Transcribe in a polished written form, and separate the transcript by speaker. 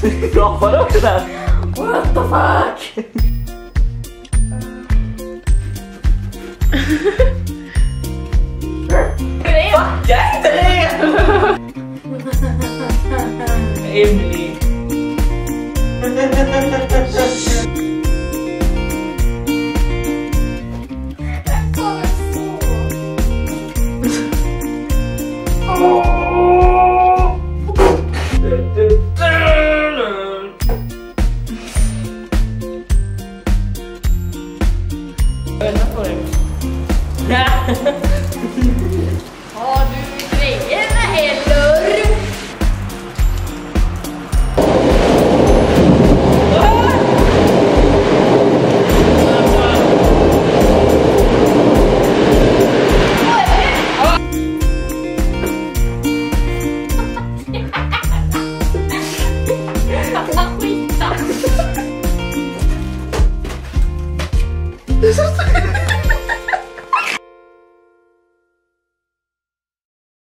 Speaker 1: Gapar också där. What the fuck? Fucka inte det! Emily.
Speaker 2: Har du grejerna eller? Skita.